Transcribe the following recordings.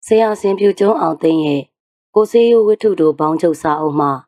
ဆရာစင်ဖြူကျွန်းအောင်သိန်းရဲ့ကိုစေးရိုးဝတ္ထုတို့ဘောင်းချုပ်စာအုပ်မှာ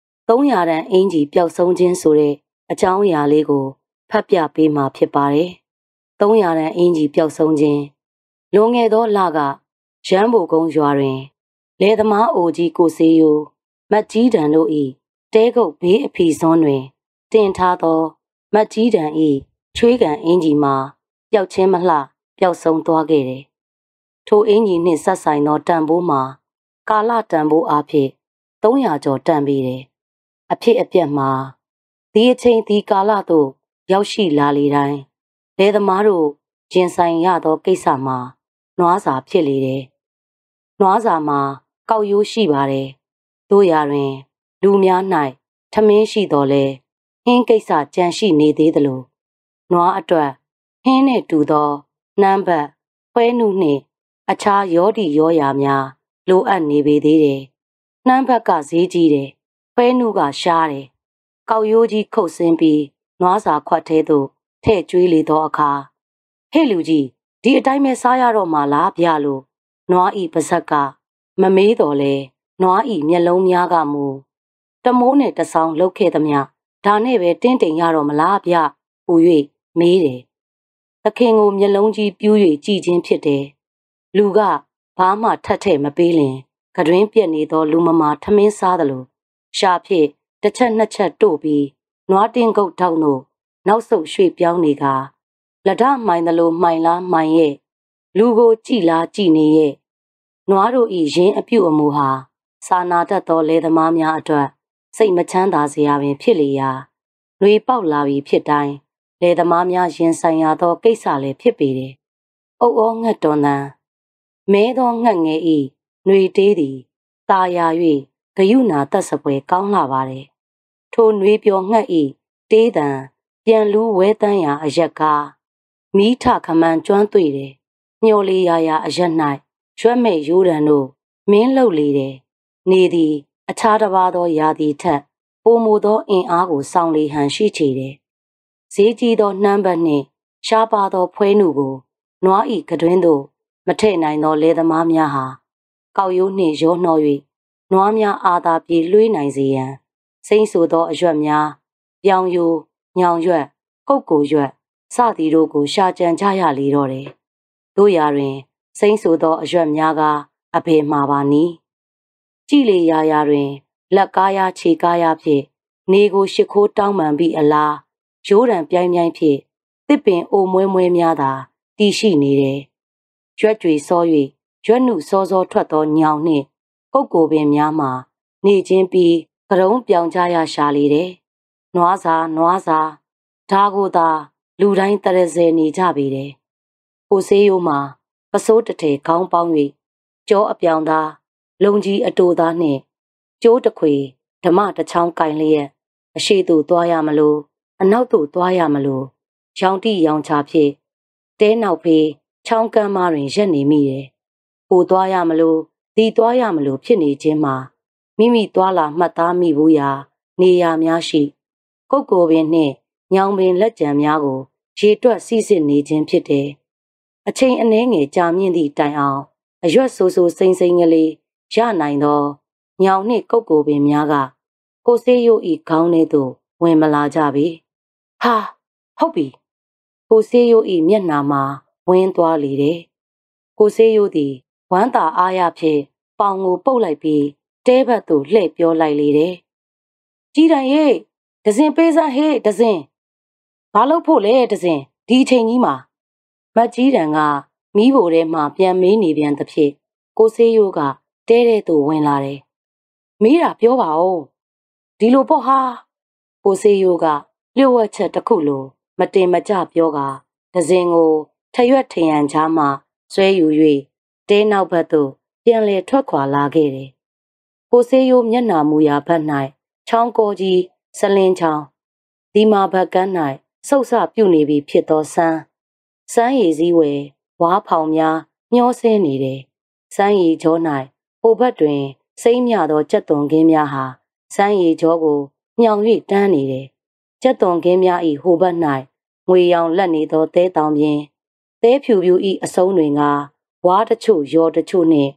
300တန်အင်ကြီးပျောက်ဆုံးခြင်းဆိုတဲ့အကြောင်းအရာလေးကိုဖတ်ပြပေးမှာဖြစ်ပါတယ်။300တန်အင်ကြီးပျောက်ဆုံးခြင်းလွန်ခဲ့သောလကရမ်းဘိုကုန်းရွာတွင်လယ်သမားအိုကြီးကိုစေးရိုးမတ်ကြီးတန်တို့၏တဲကုတ်ဘေးအဖီစွန်းတွင်တင်ထားသောမတ်ကြီးတန်၏ချွေးကန်အင်ကြီးမှာပျောက်ခြင်းမလှပျောက်ဆုံးသွားခဲ့တယ်။ထိုအင်ကြီးနှင့်ဆက်ဆိုင်သောတန်ဖိုးမှာကာလတန်ဖိုးအားဖြင့်300ကျော်တန်ပေတယ်။အဖြစ်အပျက်မှာဒီအချိန်ဒီကာလသို့ရောက်ရှိလာလေတိုင်းလယ်သမားတို့ရင်ဆိုင်ရသောကိစ္စမှာနွားစာဖြစ်လေတယ်။နွားစာမှာကောက်ရိုးရှိပါတယ်။တို့ရာတွင်လူများ၌ထမင်းရှိတော်လဲဟင်းကိစ္စကြံရှိနေသေးသလိုနွားအတွက်ဟင်းနှင့်တူသောနှမ်းဘတ်ဖွဲနုနှင့်အခြားရောဒီရောရာများလိုအပ်နေပေသေးတယ်။နှမ်းဘက်ကဈေးကြီးတယ်။ဖွဲနုကရှားတယ်။ကောက်ရိုးကြီးခုတ်ဆင်းပြီးနွားစာခွက်ထဲသို့ထည့်ကျွေးလေသောအခါဟဲ့လူကြီးဒီအတိုင်းပဲစားရတော့မှလားဗျလို့နွားဤပါဇက်ကမမေးတော်လဲနွားဤမျက်လုံးများကမူတမိုးနဲ့တဆောင်လှုပ်ခဲ့သမျှဒါနဲ့ပဲတင်းတိမ်ရတော့မလားဗျဟူ၍မေးတယ်။သခင်ကိုမျက်လုံးကြီးပြူး၍ကြည်ခြင်းဖြစ်တယ်။လူကဘာမှထပ်ထည့်မပေးလင်ကတွင်ပြက်နေသောလူမမာထမင်းစားသလိုရှာဖြစ်တစ်ချက်နှစ်ချက်တို့ပြီးနွားတင်းကုတ်ထောက်တို့နောက်ဆုတ်ရွှေ့ပြောင်းနေကလက်ဒမှိုင်သလိုမှိုင်လားမှိုင်ရဲ့လူကိုကြည်လားကြည်နေရဲ့နွားတို့ဤရင်းအပြုတ်အမူဟာစာနာတတ်သောလယ်သမားများအတွက်စိတ်မချမ်းသာစရာပင်ဖြစ်လေရာနှွေပေါက်လာပြီးဖြစ်တိုင်းလယ်သမားများရင်ဆိုင်ရသောကိစ္စလည်းဖြစ်ပေတယ်။အုပ်အောငှက်တော်တန်မဲသောငှက်ငယ်ဤနှွေတေးသည်ตาရာ၍ဂယုနာသက်စပွဲကောင်းလာပါတယ်။ထိုနှွေပျော်ငှက်ဤတေးတန်ပြန်လူဝဲတန်းရာအရက်ကားမိထခမန်းကျွမ်းတွေ့တယ်။ညှော်လေးရာရာအရက်၌ရွက်မဲ့ရိုးတံတို့မင်းလှုပ်လေတယ်။နေသည်အခြားတစ်ပါးသောရာသီထက်ပိုမိုသောအင်အားကိုဆောင်လေဟန်ရှိချေတယ်။ဈေးကြီးသောနှမ်းဘတ်နှင့်ရှားပါသောဖွဲနုကိုနွားဤကတွင်သို့မထည့်နိုင်သောလယ်သမားများဟာကောက်ရိုးနှင့်ရောနှော၍နွားများအာသာပြေလွှေးနိုင်စေရန်စိမ့်ဆိုသောအရွက်များပြောင်ယိုညောင်ရွက်ကုတ်ကိုရွက်စသည်တို့ကိုရှာကြံကြရလေတော့တယ်။တို့ရာတွင်စိမ့်ဆိုသောအရွက်များကအဖေမှာပါနီးကြည်လေရာရာတွင်လက်ကားရခြေကားရဖြင့်နေကိုရှ िख ိုးတောင်းပန်ပြီးအလားရိုးတံပြိုင်ပြိုင်ဖြင့်တစ်ပင်အိုမွဲမွဲများသာတည်ရှိနေတယ်။ရွက်ကြွေစော၍ရွက်နုစောစောထွက်သောညောင်နှင့်ကုတ်ကိုပင်များမှာနေချင်းပြီးကရုံးပြောင်ကြရရှာလေတယ်။နွားစာဒါကိုသာလူတိုင်းတရဇယ်နေကြပေတယ်။ကိုစေးရိုးမှာပစိုးတထေခေါင်းပေါင်း၍ကြောအပြောင်သားလုံကြီးအတူသားနှင့်ကျိုးတခွေဓမ္မတချောင်းကင်လျက်အရှိသို့သွားရမလို့အနောက်သို့သွားရမလို့ရောင်တိရောင်ချဖြစ်တဲနောက်ဖေးချောင်းကမ်းမတွင်ရက်နေမိတယ်။ဟိုသွားရမလို့ဒီသွားရမလို့ဖြစ်နေခြင်းမှာမိမိသွားလာမှတ်သားမိဘူးရာနေရာများရှိကုတ်ကိုပင်နှင့်ညောင်ပင်လက်ကြံများကိုရေတွက်စီးစစ်နေခြင်းဖြစ်တယ်။အချိန်အနည်းငယ်ကြာမြင့်သည့်တိုင်အောင်အရွက်ဆိုးဆိုးစိမ့်စိမ့်ကလေးရနိုင်သောညောင်နှင့်ကုတ်ကိုပင်များကကိုစေးရိုးဤခေါင်းထဲသို့ဝင်မလာကြပေ။ဟာဟုတ်ပြီကိုစေးရိုးဤမျက်နှာမှာဝင်းသွားလေတယ်။ကိုစေးရိုးသည်ဝမ်းသာအားရဖြင့်ပေါင်ကိုပုတ်လိုက်ပြီးတဲဘက်သို့လှည့်ပြောလိုက်လေတယ်။ကြီးတန်ရဲ့ဒဇင်ပေးစမ်းဟေးဒဇင်ဘာလို့ဖို့လဲဒဇင်ဒီအချိန်ကြီးမှာမတ်ကြီးတန်ကမီးဖိုထဲမှပြန်မေးနေပြန်သဖြင့်ကိုစေးရိုးကတဲတဲ့သို့ဝင်လာတယ်။မေးတာပြောပါဦးဒီလိုပေါ့ဟာကိုစေးရိုးကလျှို့ဝှက်ချက်တစ်ခုလိုမတင်မကျပြောကဒဇင်ကိုထရွက်ထရန်ချားမှဆွဲယူ၍တဲနောက်ဘက်သို့ပြန်လေထွက်ခွာလာခဲ့တယ်။ကိုစေးရိုးမျက်နှာမူရာဘက်၌ချောင်းကောကြီးစလင်းချောင်းဒီမာဘက်ကန်း၌ဆုတ်ဆပြုတ်နေပြီဖြစ်သောစမ်းရည်စည်းဝဲဝါးဖောင်များညှောဆင်းနေတယ်။စမ်းရည်ကျော၌ဟိုဘက်တွင်စိမ့်မြသောကြက်သွန်ခင်းများဟာစမ်းရည်ကျောကိုညောင်၍တန်းနေတယ်။ကြက်သွန်ခင်းများ၏ဟိုဘက်၌ငွေရောင်လက်နေသောသဲတောင်ပြင်သဲဖြူဖြူ၏အစုံတွေကဝါးတချို့ရောတချို့နှင့်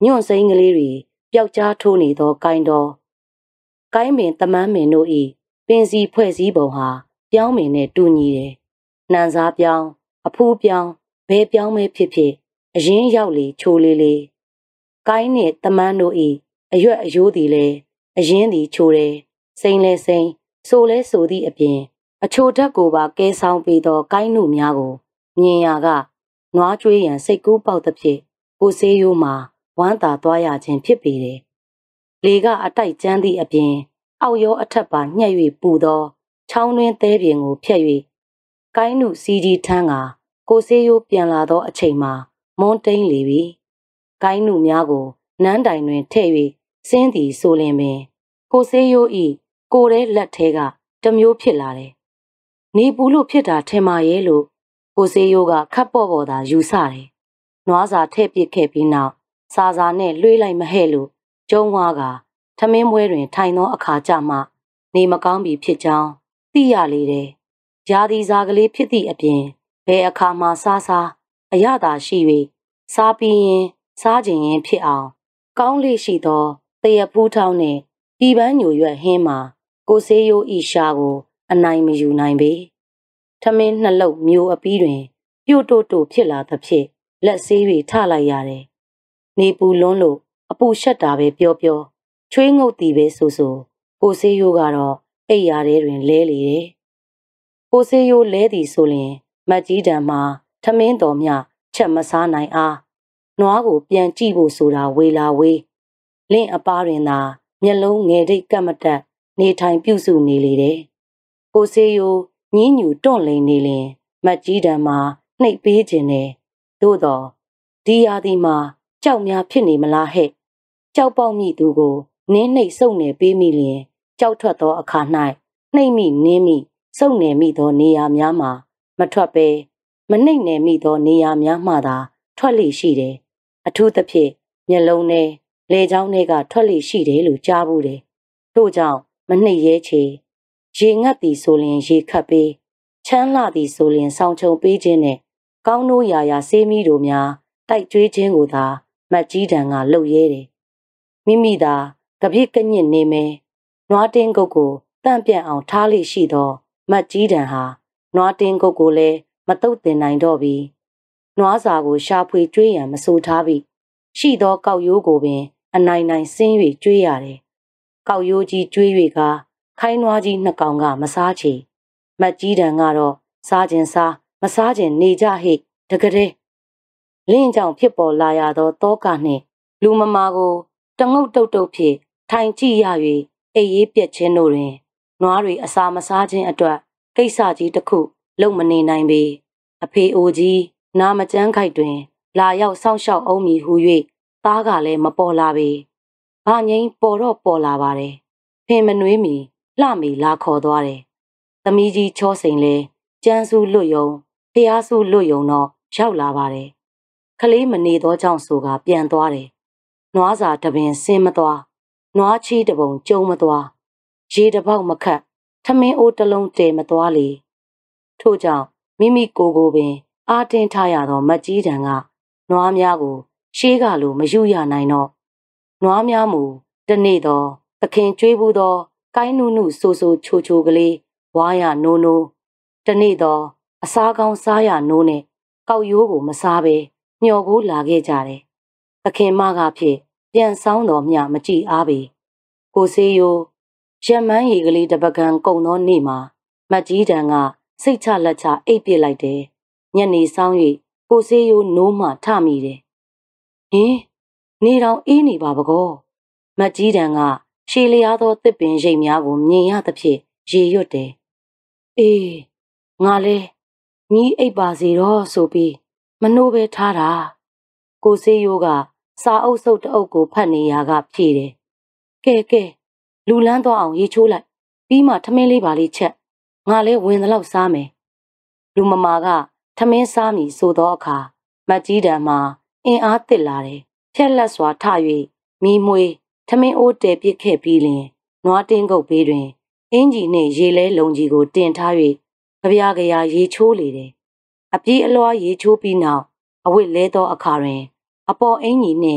ညွန့်စိမ့်ကလေးတွေပျောက်ကြားထိုးနေသောကိုင်းတော်ကိုင်းပင်တမန်းပင်တို့၏ပင်စီဖွဲ့စည်းပုံဟာပြောင်းပင်နဲ့တူညီတယ်။နှံစားပြောင်းအဖူးပြောင်းဘဲပြောင်းမဲဖြစ်ဖြစ်အရင်ရောက်လေချိုလေးလေးကိုင်းနှင့်တမန်းတို့၏အရွက်အယိုးသည်လည်းအရင်သည်ချိုတယ်စိမ့်လဲစိမ့်ဆိုလဲဆိုသည့်အပြင်အချိုဓာတ်ကိုပါကဲဆောင်ပေးသောကိုင်းနုများကိုမြင်ရကနွားကျွေးရန်စိတ်ကူးပေါက်သဖြင့်ကိုဆေးရိုးမှာဝမ်းသာသွားရခြင်းဖြစ်ပေတယ်။လေကအတိုက်ကျန်းသည့်အပြင်အောက်ရောအထက်ပါညှက်၍ပူသောချောင်းတွင်သဲပြင်ကိုဖျက်၍ကိုင်းနုစီကြီးထမ်းကကိုဆေးရိုးပြန်လာသောအချိန်မှာမွန်းတိန်လေပြီ။ကိုင်းနုများကိုနန်းတိုင်တွင်ထည့်၍စင်းသည်ဆိုလင်ပင်ကိုဆေးရိုးဤကိုယ်ထဲလက်ထဲကတမျိုးဖြစ်လာတယ်။နေပူလို့ဖြစ်တာထင်ပါရဲ့လို့ကိုဆေးရိုးကခတ်ပေါ့ပေါ့သာယူဆတယ်။နွားစာထည့်ပစ်ခဲ့ပြီးနောက်စာစာနဲ့လွှေးလိုက်မဟဲ့လို့ကျုံးဝါကထမင်းပွဲတွင်ထိုင်သောအခါကျမှနေမကောင်းပြီဖြစ်ကြောင်းသိရလေတယ်။ရာသီစာကလေးဖြစ်သည့်အပြင်ဘယ်အခါမှစားအရသာရှိ၍စားပြီးရင်စားခြင်းရင်ဖြစ်အောင်ကောင်းလေးရှိသောတရဖူးထောင်းနှင့်ပြည်ပန်းညိုရွက်ဟင်းမှာကိုဆေးရိုးဤရှာကိုအနိုင်မယူနိုင်ပေထမင်းနှလုံးမျိုးအပီးတွင်ပြို့တိုဖြစ်လာသဖြင့်လက်ဆေး၍ထလိုက်ရတယ်နေပူလွန်းလို့အပူရှက်တာပဲပြောချွေးငုတ်တီပဲဆိုကိုဆေးရိုးကတော့အိပ်ရာထဲတွင်လဲလေတယ်ကိုဆေးရိုးလဲသည်ဆိုလျင်မတ်ကြီးတံမှာထမင်းတော်မြချက်မစားနိုင်အားနွားကိုပြန်ကြည့်ဖို့ဆိုတာဝေလာဝေးလင့်အပားတွင်သာမျက်လုံးငယ်တိတ်ကပ်မတက်နေထိုင်ပြုစုနေလေတယ်ကိုဆေးရိုးညင်းညူတွန့်လိန်နေလျင်မတ်ကြီးတံမှာနှိပ်ပေးခြင်းနဲ့သို့တော့ဒီရာသီမှာကြောက်များဖြစ်နေမလားဟဲ့ကြောက်ပေါက်မိသူကိုနင်းနှိပ်စုပ်နေပေးမိလျင်ကြောက်ထွက်သောအခါ၌နှိပ်မိနင်းမိစုပ်နေမိသောနေရာများမှာမထွက်ပဲမနှိပ်နေမိသောနေရာများမှသာထွက်လေရှိတယ်အထူးသဖြင့်မျက်လုံးနဲ့လေချောင်းတွေကထွက်လေရှိတယ်လို့ကြားဘူးတယ်ထို့ကြောင့်မနှိပ်ရဲချေရေငတ်သည်ဆိုလျင်ရေခတ်ပေးချမ်းလှသည်ဆိုလျင်ဆောင်ချုံပေးခြင်းနဲ့ကောင်းတို့ရာဆေးမီးတို့များတိုက်ကျွေးခြင်းကိုသာမတ်ကြီးတံကလှုပ်ရဲတယ်မိမိသာကပြစ်ကညစ်နေမယ်နွားတင်းကုတ်ကိုတန့်ပြန့်အောင်ထားလိရှိသောမတ်ကြီးတံဟာနွားတင်းကုတ်ကိုလည်းမတုတ်တင်နိုင်တော့ပြီနွားစာကိုရှာဖွေကျွေးရန်မဆိုထားပြီရှိသောကောက်ရိုးကိုပင်အနိုင်နိုင်ဆင်း၍ကျွေးရတယ်ကောက်ရိုးကြီးကျွေး၍ကခိုင်းနွားကြီးနှစ်ကောင်ကမစားချေမတ်ကြီးတံကတော့စားခြင်းစားမစားခြင်းနေကြဟိတကတဲ့လင်းကြောင့်ဖြစ်ပေါ်လာရသောတောကနှင့်လူမမာကိုတငုတ်တုတ်ဖြင့်ထိုင်ကြည့်ရ၍အိပ်ရေးပြက်ခြင်းတို့တွင်နွားတွေအစာမစားခြင်းအတွက်ကိစ္စကြီးတစ်ခုလုံမနေနိုင်ပေအဖေအိုကြီးနာမကျန်းခိုက်တွင်လာရောက်စောင့်ရှောက်အောင်မည်ဟု၍သားကလည်းမပေါ်လာပေဘာငိမ့်ပေါ်တော့ပေါ်လာပါတယ်ဖင်မနှွေးမီလှမီလာခေါ်သွားတယ်သမီးကြီးချောစိန်လဲကျန်းစုလွတ်ယုံဖျားစုလွတ်ယုံတော့ရောက်လာပါတယ်ခလေးမနေသောကြောင့်ဆိုကပြန်သွားတယ်နွားစာတပင်ဆင်းမသွားနွားချီးတပုံကျုံမသွားရေတပေါက်မခတ်ထမင်းအိုးတစ်လုံးတဲမသွားလေထို့ကြောင့်မိမိကိုယ်ပင်အားတင်းထားရသောမတ်ကြီးတံကနွားများကိုရှေးကလိုမယူရနိုင်တော့နွားများမူတနေ့တော့သခင်ကျွေးဘူးသောကိုင်းနုနုဆိုချိုကလေးဝါရနိုးတနေ့တော့အစားကောင်းစားရနိုးနဲ့ကောက်ရိုးကိုမစားပဲမျော်ကိုလာခဲ့ကြတယ်သခင်မကဖြစ်ပြန်ဆောင်တော်မြမကြည့်အားပေကိုဆေးရိုးရမန်းရီကလေးတပကံကုံသောနေ့မှာမတ်ကြီးတံကစိတ်ချလက်ချအိပ်ပစ်လိုက်တယ်ညနေဆောင်၍ကိုဆေးရိုးနိုးမှထမိတယ်ဟင်နေတော်အေးနေပါဘကောမတ်ကြီးတံကရှည်လျားသောတစ်ပင်ရိပ်များကိုမြင်ရသဖြင့်ရေရွတ်တယ်အေးငါလဲညီအိပ်ပါစေတော့ဆိုပြီးမနှိုးပဲထားတာကိုဆေးရိုးကစာအုပ်စုပ်တအုပ်ကိုဖတ်နေရာကဖြေတယ်ကဲလူလန်းသွားအောင်ရေချိုးလိုက်ပြီးမှထမင်းလေးပါလေးချက်ငါလဲဝင်သလောက်စားမယ်လူမမာကထမင်းစားမည်ဆိုသောအခါမတ်ကြီးတံမှာအင်အားတစ်လာတယ်ဖြက်လက်စွာထ၍မိမွေထမင်းအိုးတဲပစ်ခဲ့ပြီးလင်နွားတင်းကုတ်ဘေးတွင်အင်ကြီးနှင့်ရေလဲလုံကြီးကိုတင်ထား၍ကြပြားရေချိုးလေတယ်အပြေးအလွှားရေချိုးပြီးနောက်အဝတ်လဲသောအခါတွင်အပေါ်အင်ကြီးနှင့်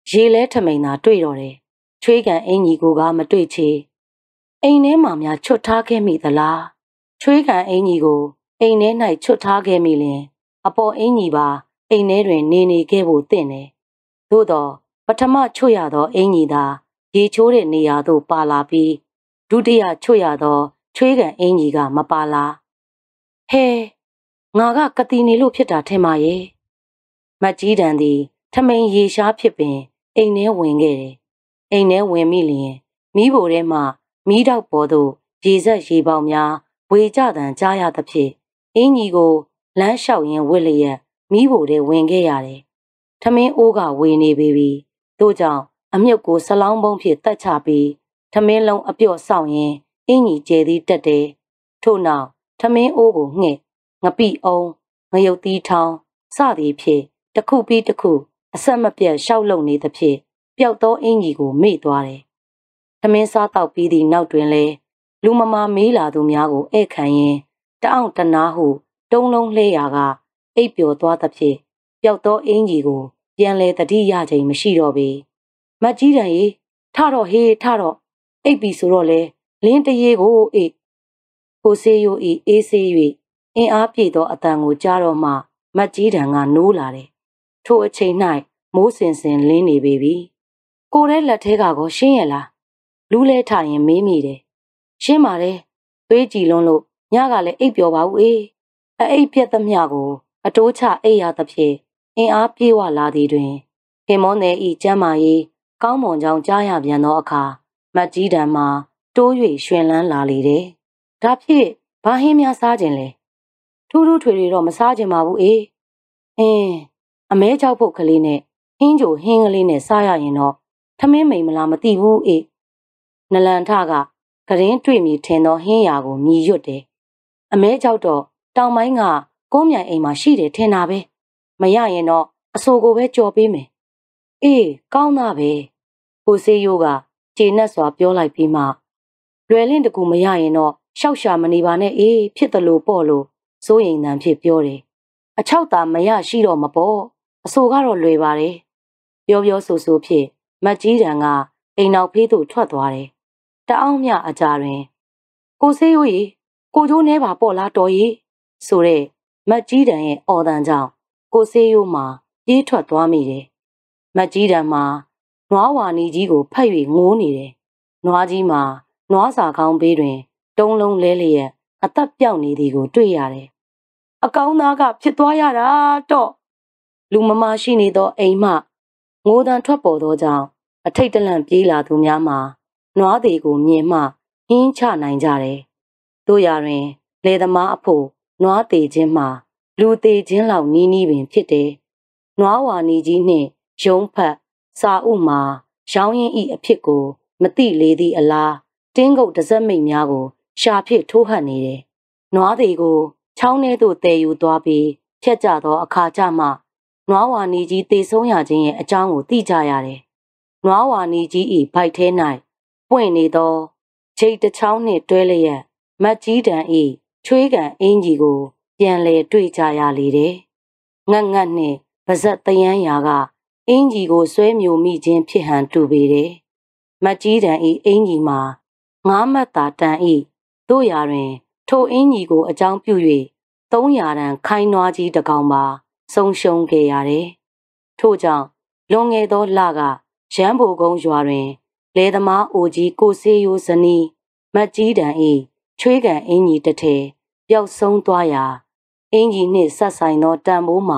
ရေလဲထမိန်သာတွေ့တော့တယ်ချွေးကန်အင်ကြီးကိုကမတွေ့ချေအိမ်ထဲမှာများချွတ်ထားခဲ့မိသလားချွေးကန်အင်ကြီးကိုအိမ်ထဲ၌ချွတ်ထားခဲ့မိလင်အပေါ်အင်ကြီးပါအိမ်ထဲတွင်နေခဲ့ဖို့သင့်တယ်သို့တော့ပထမချွတ်ရသောအင်ကြီးသာရေချိုးတဲ့နေရာသို့ပါလာပြီးဒုတိယချွတ်ရသောချွေးကန်အင်ကြီးကမပါလာဟဲငါကကတိနေလို့ဖြစ်တာထင်ပါရဲ့မတ်ကြီးတန်သည်ထမိန်ရေရှားဖြစ်ပင်အိမ်ထဲဝင်ခဲ့တယ်အိမ်ထဲဝင်မိလျင်မီးဖိုထဲမှမီးတောက်ပေါ်သို့ရေဆက်ရေပေါင်များဝေကြတံကြားရသဖြင့်အင်းကြီးကိုလမ်းလျှောက်ရင်းဝစ်လျက်မီးဖိုထဲဝင်ခဲ့ရတယ်ထမင်းအိုးကဝေနေပြီတို့ကြောင့်အမြုပ်ကိုဆလောင်းပုံးဖြင့်တတ်ချပြီးထမင်းလုံးအပြော့ဆောင်ရင်းအင်းကြီးကျဲသည်တက်တယ်ထို့နောက်ထမင်းအိုးကိုငှက်ငပိအောင်ငရုတ်သီးထောင်းစသည်ဖြင့်တစ်ခုပြီးတစ်ခုအဆက်မပြတ်ရှောက်လုံနေသဖြင့်ပျောက်သောအင်ကြီးကိုမေ့သွားတယ်။ထမင်းစားတောက်ပြီးသည့်နောက်တွင်လဲလူမမာမေးလာသူများကိုဧည့်ခံရင်းတအောင်တနာဟုတုံးလုံးလှဲရာကအိပ်ပျော်သွားသဖြင့်ပျောက်သောအင်ကြီးကိုပြန်လဲတတိယချိန်မရှိတော့ပေ။မတ်ကြီးတန်ရေထတော့ဟေးထတော့အိပ်ပြီဆိုတော့လဲလင်းတရေကိုအိပ်ကိုစေးရိုးဤအေးဆေး၍အင်အားပြည့်သောအတန်ကိုကြားတော့မှမတ်ကြီးတန်ကနိုးလာတယ်။ထိုအချိန်၌မိုးစင်စင်လင်းနေပြီ။ကိုရဲလက်ထဲကောရှင်းရလား။လူးလဲထရင်မေးမိတယ်။ရှင်းပါတယ်။သွေးကြည်လွန်းလို့ညကလည်းအိပ်ပျော်ပါဦးအေး။အိပ်ပြက်သမျှကိုအတိုးချအိပ်ရသဖြင့်အင်အားပြေးဝလာသည်တွင်ခင်မောနယ်ဤကျမ်းမာရေးကောင်းမွန်ကြောင်းကြားရပြန်သောအခါမတ်ကြီးတန်မှာတိုး၍ရွှင်လန်းလာလေတယ်။ဒါဖြင့်ဘာဟင်းများစားခြင်းလဲ။ထူးထူးထွေထွေတော့မစားခြင်းပါဘူးအေး။အမဲချောက်ဖို့ကလေးနဲ့ဟင်းကြိုဟင်းကလေးနဲ့စားရရင်တော့ထမင်းမိန်မလားမသိဘူးအေးနလန်ထကကရင်တွေ့မိထင်သောဟင်းရာကိုမြည်ရွတ်တယ်အမဲချောက်တော့တောင်ပိုင်းကကုန်းမြိုင်အိမ်မှာရှိတယ်ထင်တာပဲမရရင်တော့အဆိုကိုပဲကြော်ပေးမယ်အေးကောင်းသားပဲကိုစေးရိုးကခြေနဲ့စွာပြောလိုက်ပြီးမှလွယ်လင့်တကူမရရင်တော့ရှောက်ရှာမနေပါနဲ့အေးဖြစ်တယ်လို့ပေါ့လို့စိုးရိမ်တန်ဖြစ်ပြောတယ်အချောက်သာမရရှိတော့မပေါ့အဆိုကတော့လွယ်ပါတယ်ပြောဆိုဖြင့်မတ်ကြီးတန်ကအိမ်နောက်ဖေးသို့ထွက်သွားတယ်တအောင်မြအကြာတွင်ကိုစေးရိုးရေကိုကျိုးနဲပါပေါ့လားတော်ရေဆိုတဲ့မတ်ကြီးတန်ရဲ့အော်တန်ကြောင့်ကိုစေးရိုးမှာပြေးထွက်သွားမိတယ်မတ်ကြီးတန်မှာနွားဝါနီကြီးကိုဖတ်၍ငိုးနေတယ်နွားကြီးမှာနွားစာကောင်းဘေးတွင်တုံးလုံးလဲလျက်အသက်ပြောက်နေသည်ကိုတွေ့ရတယ်အကောင်းသားကဖြစ်သွားရတာတော့လူမမရှိနေသောအိမ်မှငိုတန်ထွက်ပေါ်သောကြောင့်အထိတ်တလန့်ပြေးလာသူများမှာနွားသေးကိုမြင်မှဟင်းချနိုင်ကြတယ်တို့ရတွင်လေသမားအဖို့နွားသေးခြင်းမှာလူသေးခြင်းလောက်နီးနီးပင်ဖြစ်တယ်နွားဝါနီကြီးနှင့်ရုံးဖတ်စာအုပ်မှာရောင်းရင်ဤအဖြစ်ကိုမသိလေသည့်အလားတင်းကုတ်တစက်မိတ်များကိုရှာဖြစ်ထိုးဟပ်နေတယ်နွားသေးကိုချောင်းထဲသို့တည်ယူသွားပြီးဖြတ်ကျသောအခါကျမှနွားဝါနီကြီးတေဆုံးရခြင်းရဲ့အကြောင်းကိုသိကြရတယ်နွားဝါနီကြီး၏ဗိုက်ထဲ၌ပွင့်နေသောဂျိတ်တစ်ချောင်းနှင့်တွဲလျက်မတ်ကြီးတန်၏ချွေးကန်အင်းကြီးကိုပြန်လဲတွေ့ကြရလေတယ်ငတ်နှင့်ပါဇက်တယန်းရာကအင်းကြီးကိုဆွဲမျိုးမိခြင်းဖြစ်ဟန်တူပေတယ်မတ်ကြီးတန်၏အင်းကြီးမှာ9မှတ်သာတန်၏တို့ရာတွင်ထိုအင်းကြီးကိုအကြောင်းပြု၍300တန်ခိုင်းနွားကြီးတစ်ကောင်ပါဆုံးရှုံးခဲ့ရတယ်ထို့ကြောင့်လွန်ခဲ့သောလကရန်ဘူကုန်းရွာတွင်လေသမားအိုကြီးကိုစေးရိုးဇနီးမတ်ကြီးတန်၏ချွေးကန်အင်းကြီးတစ်ထည်ပျောက်ဆုံးသွားရာအင်းကြီးနှင့်ဆက်ဆိုင်သောတန်ဖိုးမှာ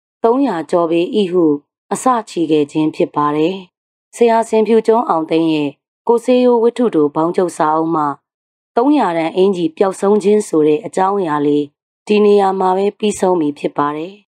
300ကျော်ပေ၏ဟုအစချီခဲ့ခြင်းဖြစ်ပါတယ်။ဆရာစင်ဖြူကျုံးအောင်သိန်းရဲ့ကိုစေးရိုးဝတ္ထုတို့ဘောင်းကျုပ်စာအုပ်မှာ300တန်အင်းကြီးပျောက်ဆုံးခြင်းဆိုတဲ့အကြောင်းအရာလေးဒီနေရာမှာပဲပြီးဆုံးပြီဖြစ်ပါတယ်။